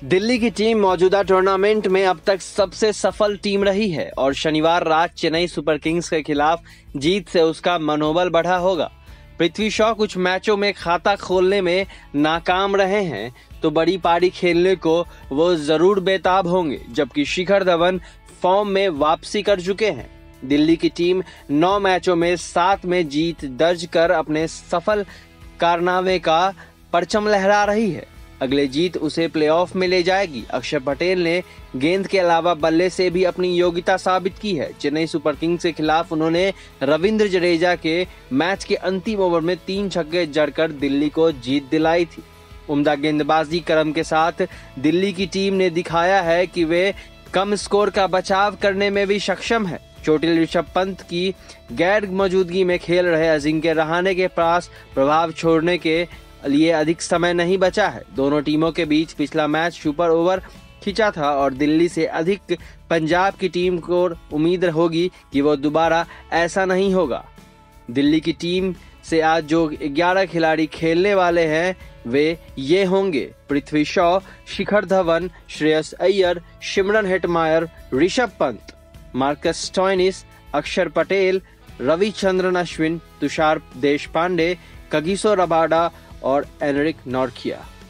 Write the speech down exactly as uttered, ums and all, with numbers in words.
दिल्ली की टीम मौजूदा टूर्नामेंट में अब तक सबसे सफल टीम रही है और शनिवार रात चेन्नई सुपर किंग्स के खिलाफ जीत से उसका मनोबल बढ़ा होगा। पृथ्वी शॉ कुछ मैचों में खाता खोलने में नाकाम रहे हैं तो बड़ी पारी खेलने को वो जरूर बेताब होंगे, जबकि शिखर धवन फॉर्म में वापसी कर चुके हैं। दिल्ली की टीम नौ मैचों में सात में जीत दर्ज कर अपने सफल कारनामे का परचम लहरा रही है। अगले जीत उसे प्लेऑफ में ले जाएगी। अक्षर पटेल ने गेंद के अलावा बल्ले से भी अपनी योग्यता साबित की है। चेन्नई सुपर किंग्स के खिलाफ उन्होंने रविंद्र जडेजा के मैच के अंतिम ओवर में तीन छक्के जड़कर दिल्ली को जीत दिलाई थी। उम्दा गेंदबाजी क्रम के साथ दिल्ली की टीम ने दिखाया है कि वे कम स्कोर का बचाव करने में भी सक्षम है। चोटिल ऋषभ पंत की गैर मौजूदगी में खेल रहे अजिंक्य रहाणे के पास प्रभाव छोड़ने के लिए अधिक समय नहीं बचा है। दोनों टीमों के बीच पिछला मैच सुपर ओवर खिंचा था और दिल्ली से अधिक पंजाब की टीम को उम्मीद होगी कि वो दोबारा ऐसा नहीं होगा। दिल्ली की टीम से आज जो ग्यारह खिलाड़ी खेलने वाले हैं वे ये होंगे: Prithvi Shaw, Shikhar Dhawan, Shreyas Iyer, Shimron Hetmyer, Rishabh Pant, Marcus Stoinis, Axar Patel, Ravichandran Ashwin, Tushar Deshpande, Kagiso Rabada और एनरिक नॉर्किया।